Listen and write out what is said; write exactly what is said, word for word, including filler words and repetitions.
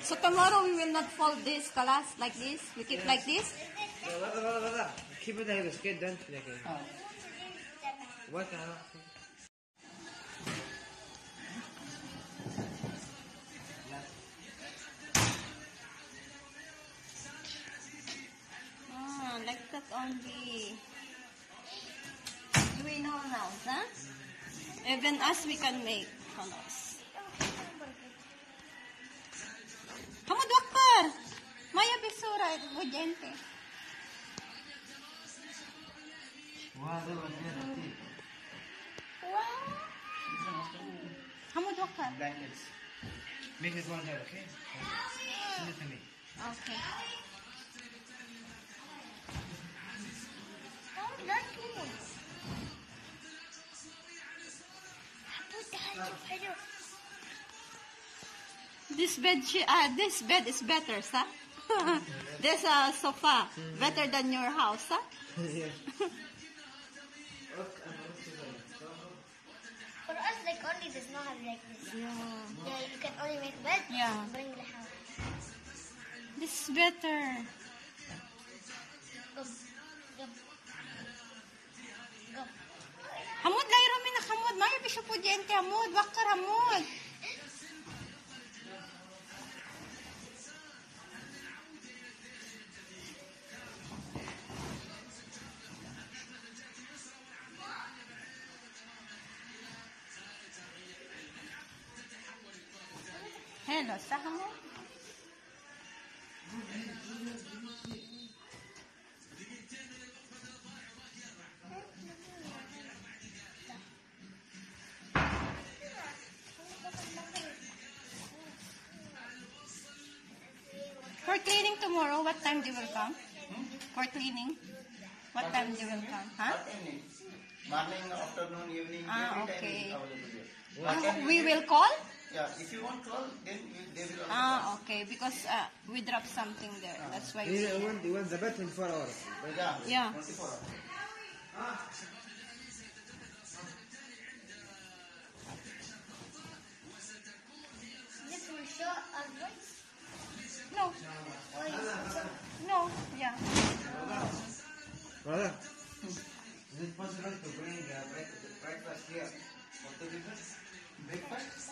So tomorrow we will not fold this kalas like this. We keep like this. Wala, wala, wala. Keep it like this. Get done. Oh. What? Ah, like that only. Do we know now, huh? Even us, we can make kalas. Hamad Wakbar! Maya Bisura, Bujente. Wow, Wow! Hamad Wakbar. blankets. Make this one there, okay? Send it to me. Okay. Oh, not good. Put the hand of This bed, she, uh, this bed is better, sir. This uh, sofa, better than your house, huh? Yeah. For us, like only does not have like this. Yeah. Yeah, you can only make bed. Yeah. Bring the house. This is better. Go. Go. Go. Hamud, layo rami na kamud. Maya bisyo po diyente, hamud. Wakar, hamud. Hello, sa hamud? For cleaning tomorrow, what time they will come? For cleaning, what time they will come? Huh? Evening. Morning, afternoon, evening, Ah, every okay. time is available here. What time We you will need? call? Yeah, if you want call, then you, they will also call. Ah, okay. Because uh, we dropped something there. That's why we... You want, you want the bed twenty-four hours. Yeah, Yeah. twenty-four hours. This will show our voice. No. Or you will show. No. Yeah. Brother. Is it possible to bring uh, break- breakfast here? What to breakfast? Breakfast?